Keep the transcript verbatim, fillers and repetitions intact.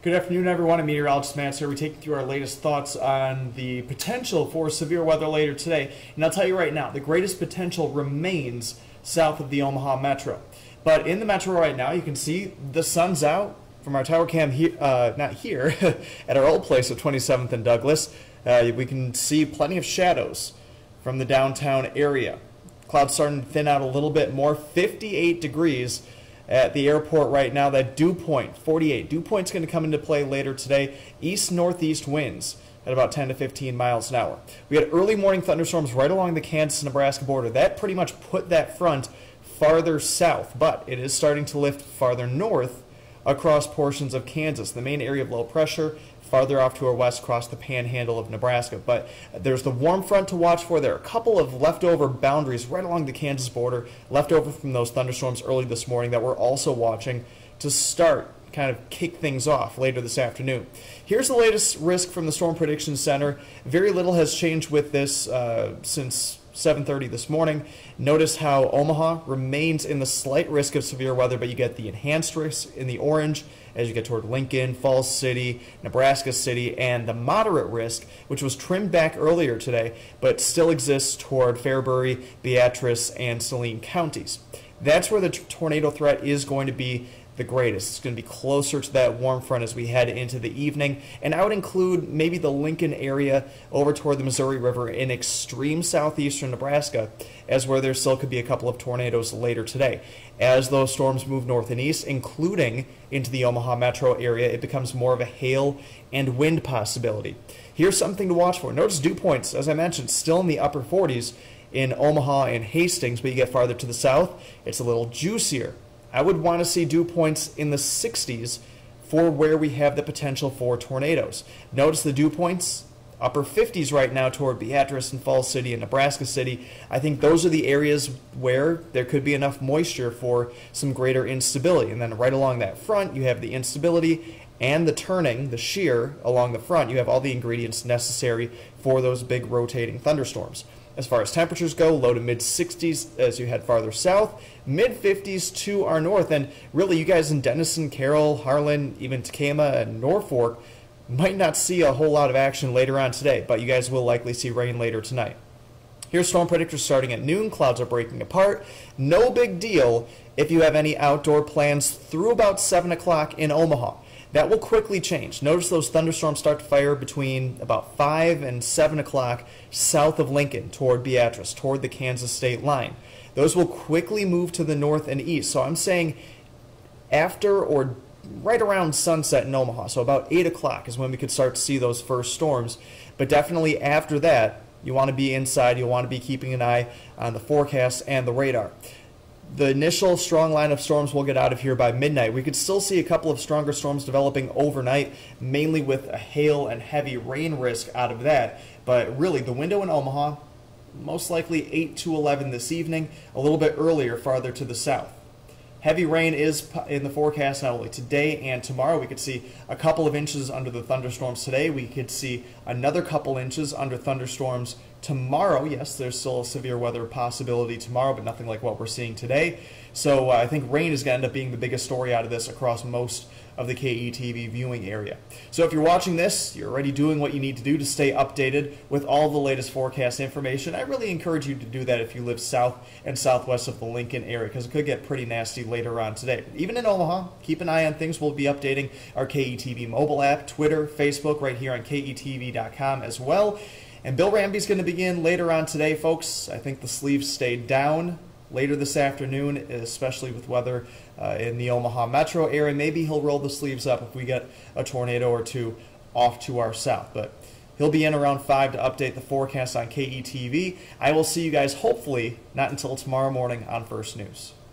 Good afternoon, everyone. I'm meteorologist Matt here. We take you through our latest thoughts on the potential for severe weather later today. And I'll tell you right now, the greatest potential remains south of the Omaha metro. But in the metro right now, you can see the sun's out from our tower cam here, uh, not here, at our old place of twenty-seventh and Douglas. Uh, we can see plenty of shadows from the downtown area. Clouds starting to thin out a little bit more. fifty-eight degrees at the airport right now. That dew point, forty-eight. Dew point's going to come into play later today. East-northeast winds at about ten to fifteen miles an hour. We had early morning thunderstorms right along the Kansas-Nebraska border. That pretty much put that front farther south, but it is starting to lift farther north across portions of Kansas. The main area of low pressure farther off to our west across the panhandle of Nebraska. But there's the warm front to watch for. There are a couple of leftover boundaries right along the Kansas border, left over from those thunderstorms early this morning that we're also watching to start kind of kick things off later this afternoon. Here's the latest risk from the Storm Prediction Center. Very little has changed with this uh, since seven thirty this morning. Notice how Omaha remains in the slight risk of severe weather, but you get the enhanced risk in the orange as you get toward Lincoln, Falls City, Nebraska City, and the moderate risk, which was trimmed back earlier today, but still exists toward Fairbury, Beatrice, and Saline counties. That's where the tornado threat is going to be the greatest. It's going to be closer to that warm front as we head into the evening, and I would include maybe the Lincoln area over toward the Missouri River in extreme southeastern Nebraska as where there still could be a couple of tornadoes later today. As those storms move north and east, including into the Omaha metro area, it becomes more of a hail and wind possibility. Here's something to watch for. Notice dew points, as I mentioned, still in the upper forties in Omaha and Hastings, but you get farther to the south, it's a little juicier. I would want to see dew points in the sixties for where we have the potential for tornadoes. Notice the dew points, upper fifties right now toward Beatrice and Falls City and Nebraska City. I think those are the areas where there could be enough moisture for some greater instability. And then right along that front, you have the instability and the turning, the shear along the front. You have all the ingredients necessary for those big rotating thunderstorms. As far as temperatures go, low to mid sixties as you head farther south, mid fifties to our north, and really you guys in Denison, Carroll, Harlan, even Tacoma and Norfolk might not see a whole lot of action later on today, but you guys will likely see rain later tonight. Here's storm predictors starting at noon. Clouds are breaking apart. No big deal if you have any outdoor plans through about seven o'clock in Omaha. That will quickly change. Notice those thunderstorms start to fire between about five and seven o'clock south of Lincoln toward Beatrice, toward the Kansas state line. Those will quickly move to the north and east. So I'm saying after or right around sunset in Omaha, so about eight o'clock is when we could start to see those first storms. But definitely after that, you want to be inside. You'll want to be keeping an eye on the forecast and the radar. The initial strong line of storms will get out of here by midnight. We could still see a couple of stronger storms developing overnight, mainly with a hail and heavy rain risk out of that. But really, the window in Omaha, most likely eight to eleven this evening, a little bit earlier farther to the south. Heavy rain is in the forecast not only today and tomorrow. We could see a couple of inches under the thunderstorms today. We could see another couple inches under thunderstorms tomorrow. Yes, there's still a severe weather possibility tomorrow, but nothing like what we're seeing today. So uh, I think rain is going to end up being the biggest story out of this across most of the K E T V viewing area. So if you're watching this, you're already doing what you need to do to stay updated with all the latest forecast information. I really encourage you to do that if you live south and southwest of the Lincoln area, because it could get pretty nasty later on today. Even in Omaha, keep an eye on things. We'll be updating our K E T V mobile app, Twitter, Facebook, right here on K E T V dot com as well. And Bill Ramby's going to begin later on today, folks. I think the sleeves stayed down later this afternoon, especially with weather uh, in the Omaha metro area. Maybe he'll roll the sleeves up if we get a tornado or two off to our south. But he'll be in around five to update the forecast on K E T V. I will see you guys hopefully not until tomorrow morning on First News.